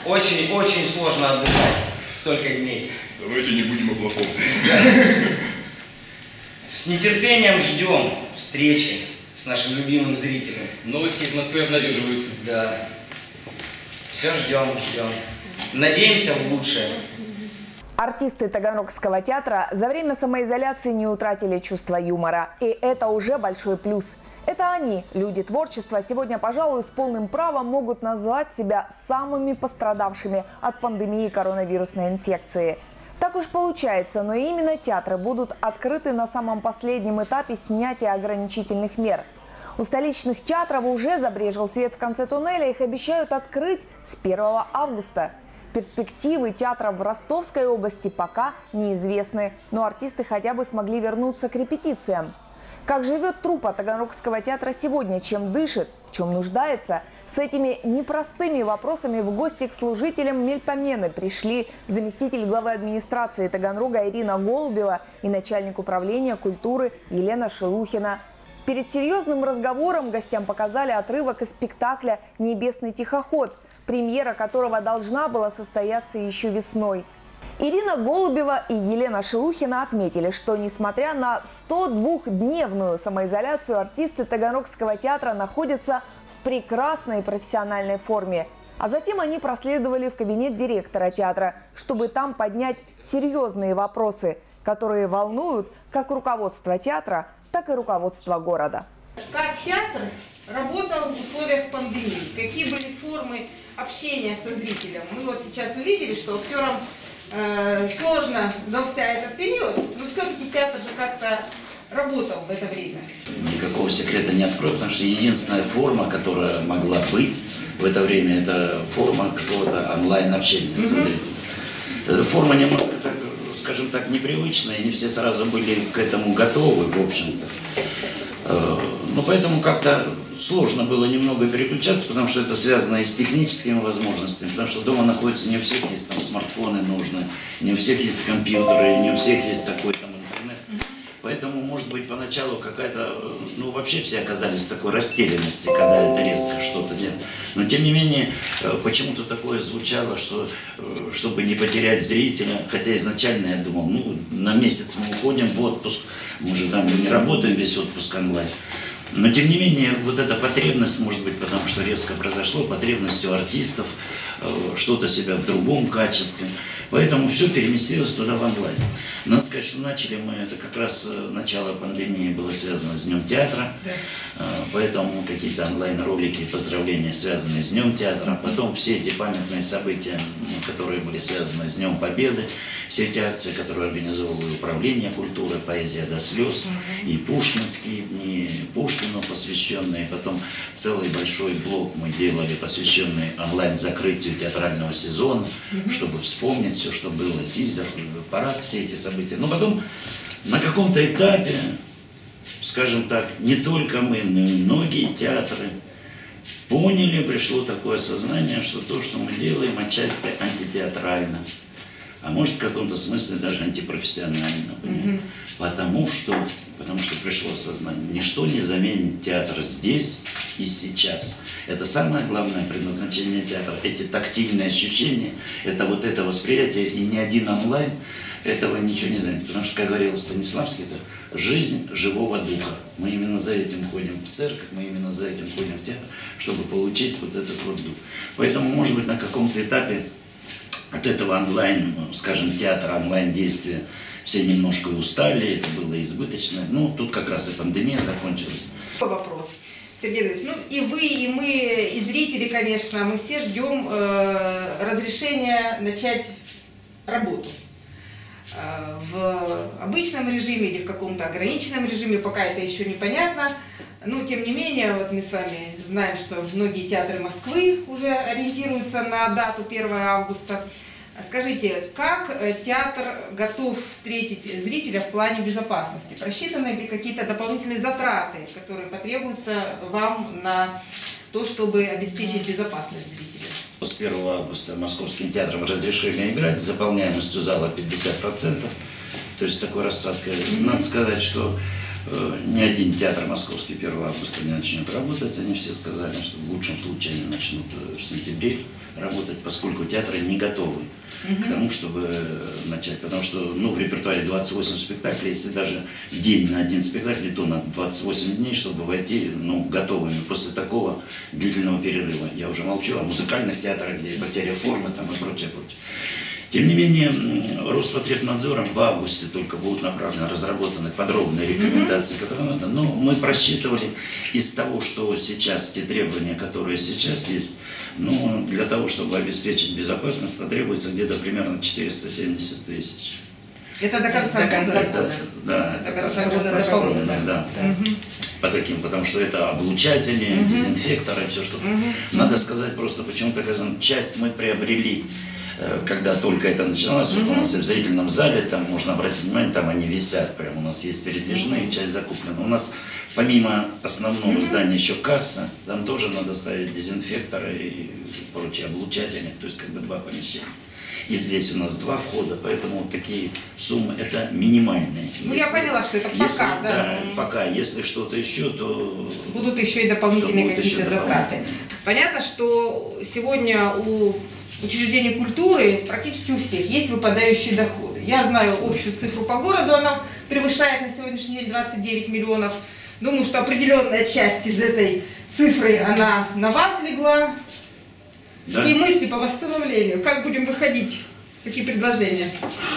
Очень сложно отдыхать столько дней. Давайте не будем о плохом. С нетерпением ждем встречи с нашим любимым зрителем. Новости из Москвы обнадеживают. Да. Все ждем. Надеемся в лучшее. Артисты Таганрогского театра за время самоизоляции не утратили чувство юмора. И это уже большой плюс. Это они, люди творчества, сегодня, пожалуй, с полным правом могут назвать себя самыми пострадавшими от пандемии коронавирусной инфекции. Так уж получается, но именно театры будут открыты на самом последнем этапе снятия ограничительных мер. У столичных театров уже забрезжил свет в конце туннеля, их обещают открыть с 1 августа. Перспективы театров в Ростовской области пока неизвестны, но артисты хотя бы смогли вернуться к репетициям. Как живет труппа Таганрогского театра сегодня, чем дышит, в чем нуждается? С этими непростыми вопросами в гости к служителям Мельпомены пришли заместитель главы администрации Таганрога Ирина Голубева и начальник управления культуры Елена Шелухина. Перед серьезным разговором гостям показали отрывок из спектакля «Небесный тихоход», премьера которого должна была состояться еще весной. Ирина Голубева и Елена Шелухина отметили, что несмотря на 102-дневную самоизоляцию, артисты Таганрогского театра находятся в прекрасной профессиональной форме. А затем они проследовали в кабинет директора театра, чтобы там поднять серьезные вопросы, которые волнуют как руководство театра, так и руководство города. Как театр работал в условиях пандемии? Какие были формы общения со зрителем? Мы вот сейчас увидели, что актерам сложно дался этот период, но все-таки театр же как-то работал в это время. Никакого секрета не открою, потому что единственная форма, которая могла быть в это время, это форма какого-то онлайн-общения со зрителем. Эта форма немножко, так, скажем так, непривычная, не все сразу были к этому готовы, в общем-то. Но поэтому как-то сложно было немного переключаться, потому что это связано и с техническими возможностями, потому что дома находится не у всех есть там смартфоны нужные, не у всех есть компьютеры, не у всех есть такой там интернет. Поэтому, может быть, поначалу какая-то, ну вообще все оказались в такой растерянности, когда это резко что-то делает. Но тем не менее, почему-то такое звучало, что чтобы не потерять зрителя, хотя изначально я думал, ну на месяц мы уходим в отпуск, мы же там не работаем весь отпуск онлайн. Но тем не менее, вот эта потребность, может быть, потому что резко произошло, потребность у артистов, что-то себя в другом качестве. Поэтому все переместилось туда в онлайн. Надо сказать, что начали мы, это как раз начало пандемии было связано с Днем театра, поэтому какие-то онлайн-ролики, поздравления, связанные с Днем театра, потом все эти памятные события, которые были связаны с Днем Победы, все эти акции, которые организовывало Управление культуры, «Поэзия до слез», и пушкинские дни, Пушкину посвященные, потом целый большой блок мы делали, посвященный онлайн-закрытию театрального сезона, чтобы вспомнить все, что было, тизер, парад, все эти события. Но потом на каком-то этапе, скажем так, не только мы, но и многие театры поняли, пришло такое осознание, что то, что мы делаем, отчасти антитеатрально, а может в каком-то смысле даже антипрофессионально. Потому что пришло осознание, ничто не заменит театр здесь и сейчас. Это самое главное предназначение театра. Эти тактильные ощущения, это вот это восприятие, и ни один онлайн этого ничего не заменит. Потому что, как говорил Станиславский, это жизнь живого духа. Мы именно за этим ходим в церковь, мы именно за этим ходим в театр, чтобы получить вот этот вот дух. Поэтому, может быть, на каком-то этапе от этого онлайн, скажем, театра, онлайн-действия все немножко устали, это было избыточно. Ну, тут как раз и пандемия закончилась. Вопрос, Сергей Давидович, ну и вы, и мы, и зрители, конечно, мы все ждем разрешения начать работу. В обычном режиме или в каком-то ограниченном режиме, пока это еще непонятно. Но, тем не менее, вот мы с вами знаем, что многие театры Москвы уже ориентируются на дату 1 августа. Скажите, как театр готов встретить зрителя в плане безопасности? Просчитаны ли какие-то дополнительные затраты, которые потребуются вам на то, чтобы обеспечить безопасность зрителя? С 1 августа Московским театром разрешили играть с заполняемостью зала 50%. То есть такой рассадкой. Надо сказать, что Ни один театр московский 1 августа не начнет работать. Они все сказали, что в лучшем случае они начнут в сентябре работать, поскольку театры не готовы к тому, чтобы начать. Потому что в репертуаре 28 спектаклей, если даже день на один спектакль, то на 28 дней, чтобы войти готовыми после такого длительного перерыва. Я уже молчу о музыкальных театрах, где потеря формы там, и прочее, прочее. Тем не менее, Роспотребнадзором в августе только будут разработаны подробные рекомендации, которые надо. Но мы просчитывали из того, что сейчас, те требования, которые сейчас есть, для того, чтобы обеспечить безопасность, потребуется где-то примерно 470 тысяч. Это до конца года? Да, до конца года дополнительно. Да. По таким, потому что это облучатели, дезинфекторы, все что. Надо сказать просто, почему так сказано, часть мы приобрели, когда только это начиналось, вот у нас и в зрительном зале, там можно обратить внимание, там они висят, прям у нас есть передвижные, часть закуплена. У нас помимо основного здания еще касса, там тоже надо ставить дезинфекторы и прочие облучатели, то есть как бы 2 помещения. И здесь у нас 2 входа, поэтому вот такие суммы это минимальные. Я поняла, что это пока, да. Пока, если что-то еще, то... Будут еще и дополнительные какие-то затраты. Понятно, что сегодня у учреждений культуры практически у всех есть выпадающие доходы. Я знаю общую цифру по городу, она превышает на сегодняшний день 29 миллионов. Думаю, что определенная часть из этой цифры, она на вас легла. Да. Какие мысли по восстановлению? Как будем выходить? Какие предложения?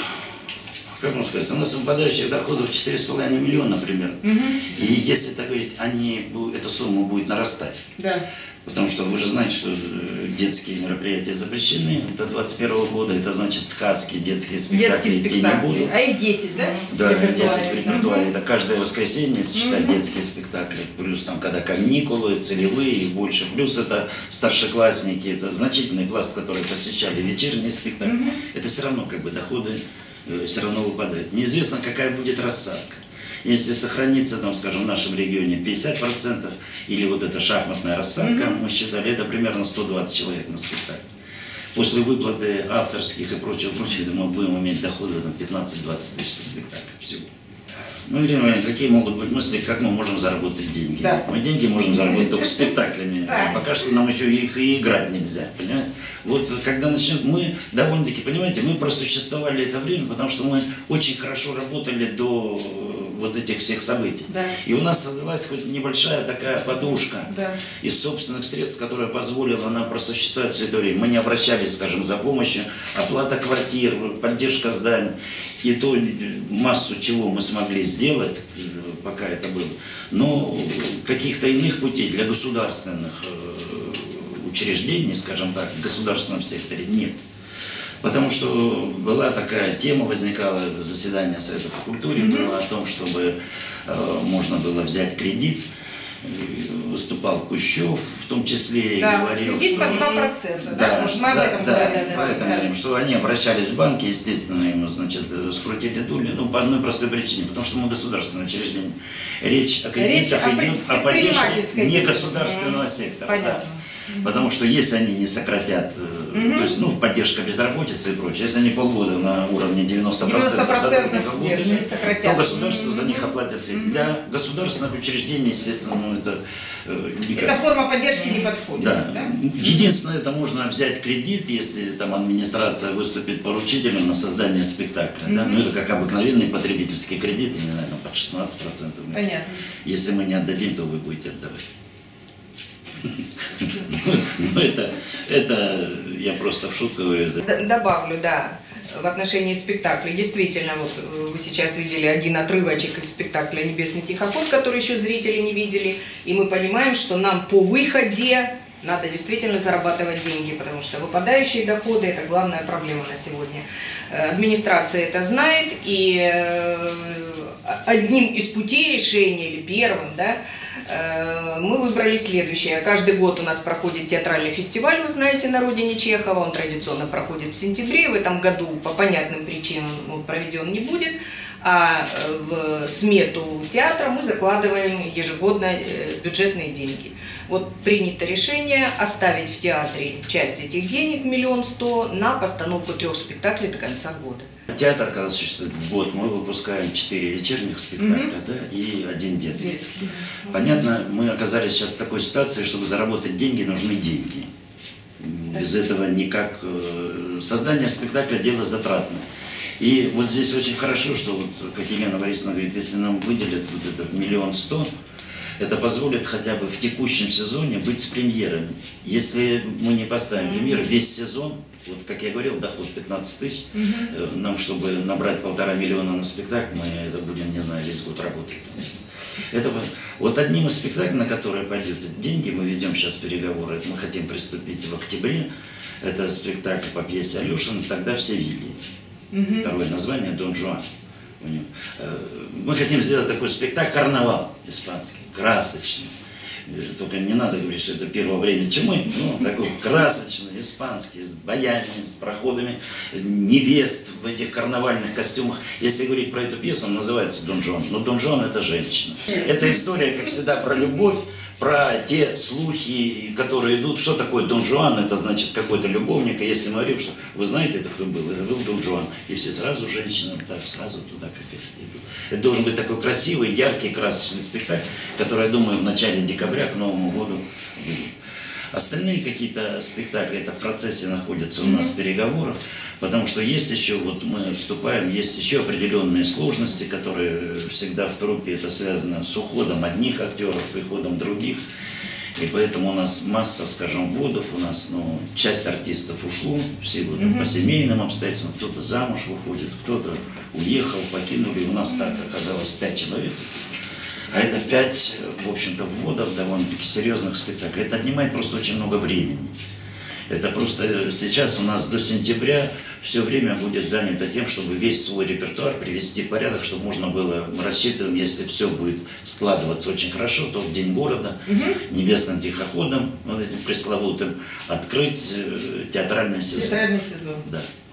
Как можно сказать, у нас выпадающих доходов 4,5 миллиона примерно. И если так говорить, эта сумма будет нарастать. Да. Потому что вы же знаете, что детские мероприятия запрещены до 2021 года. Это значит сказки, детские спектакли идти не будут. А их 10, да? Да, 10 в репертуаре. Это каждое воскресенье, если считать детские спектакли. Плюс там, когда каникулы, целевые и больше. Плюс это старшеклассники. Это значительный пласт, который посещали вечерние спектакли. Это все равно как бы доходы все равно выпадают. Неизвестно, какая будет рассадка. Если сохранится, там, скажем, в нашем регионе 50%, или вот эта шахматная рассадка, мы считали, это примерно 120 человек на спектакль. После выплаты авторских и прочего, мы будем иметь доходы 15-20 тысяч со спектакля всего. Ирина Ивановна, какие могут быть мысли, как мы можем заработать деньги? Да. Мы деньги можем заработать только спектаклями. Да. Пока что нам еще их и играть нельзя, понимаете? Вот когда начнем, мы довольно-таки, понимаете, мы просуществовали это время, потому что мы очень хорошо работали до вот этих всех событий. Да. И у нас создалась хоть небольшая такая подушка из собственных средств, которая позволила нам просуществовать все это время. Мы не обращались, скажем, за помощью, оплата квартир, поддержка зданий. И то массу чего мы смогли сделать, пока это было. Но каких-то иных путей для государственных учреждений, скажем так, в государственном секторе нет. Потому что была такая тема, возникало заседание Совета по культуре, было о том, чтобы можно было взять кредит. Выступал Кущев, в том числе, и говорил, что... под 2%, да? Мы об этом говорим. Что они обращались в банки, естественно, ему, значит, скрутили дули, по одной простой причине, потому что мы государственное учреждение. Речь о кредитах идет о поддержке негосударственного сектора. Понятно. Потому что если они не сократят, то есть, поддержка безработицы и прочее, если они полгода на уровне 90% сотрудников будут, то государство за них оплатит. Для государственных учреждений, естественно, это... Эта форма поддержки не подходит. Да. Единственное, это можно взять кредит, если там администрация выступит поручителем на создание спектакля. Да? Это как обыкновенный потребительский кредит, не знаю, под 16%. Понятно. Если мы не отдадим, то вы будете отдавать. Это я просто в шутку говорю. Добавлю, в отношении спектаклей. Действительно, вот вы сейчас видели один отрывочек из спектакля «Небесный тихоход», который еще зрители не видели. И мы понимаем, что нам по выходе надо действительно зарабатывать деньги, потому что выпадающие доходы – это главная проблема на сегодня. Администрация это знает, и одним из путей решения, или первым, Мы выбрали следующее. Каждый год у нас проходит театральный фестиваль, вы знаете, на родине Чехова. Он традиционно проходит в сентябре. В этом году по понятным причинам он проведен не будет. А в смету театра мы закладываем ежегодно бюджетные деньги. Вот принято решение оставить в театре часть этих денег, 1 100 000, на постановку 3 спектаклей до конца года. Театр, когда существует в год, мы выпускаем 4 вечерних спектакля, да, и 1 детский. Понятно, мы оказались сейчас в такой ситуации, чтобы заработать деньги, нужны деньги. Без этого никак. Создание спектакля – дело затратное. И вот здесь очень хорошо, что, вот, как Елена Борисовна говорит, если нам выделят вот этот 1 100 000, это позволит хотя бы в текущем сезоне быть с премьерами. Если мы не поставим премьеры весь сезон, вот как я говорил, доход 15 000, нам, чтобы набрать 1,5 миллиона на спектакль, мы это будем, не знаю, весь год работать. Это вот одним из спектаклей, на которые пойдут деньги, мы ведем сейчас переговоры, мы хотим приступить в октябре, это спектакль по пьесе Алешина «Тогда в Севилье». Второе название «Дон Жуан». Мы хотим сделать такой спектакль «Карнавал» испанский, красочный. Только не надо говорить, что это первое время чумы, ну, такой красочный, испанский, с боями, с проходами невест в этих карнавальных костюмах. Если говорить про эту пьесу, он называется «Дон Жуан». Но Дон Жуан – это женщина. Это история, как всегда, про любовь, про те слухи, которые идут. Что такое Дон Жуан? Это значит какой-то любовник. И если мы говорим, что вы знаете, это кто был? Это был Дон Жуан. И все сразу женщины, так, сразу туда, как это. Это должен быть такой красивый, яркий, красочный спектакль, который, я думаю, в начале декабря к Новому году будет. Остальные какие-то спектакли, это в процессе находятся у нас в переговорах, потому что есть еще, вот мы вступаем, есть еще определенные сложности, которые всегда в труппе, это связано с уходом одних актеров, приходом других. И поэтому у нас масса, скажем, вводов, у нас, ну, часть артистов ушло в силу по семейным обстоятельствам, кто-то замуж выходит, кто-то уехал, покинули, у нас так оказалось 5 человек. А это 5, в общем-то, вводов довольно-таки серьезных спектаклей. Это отнимает просто очень много времени. Это просто сейчас у нас до сентября все время будет занято тем, чтобы весь свой репертуар привести в порядок, чтобы можно было, мы рассчитываем, если все будет складываться очень хорошо, то в День города небесным тихоходом, вот этим пресловутым, открыть театральный сезон. Театральный сезон. Да.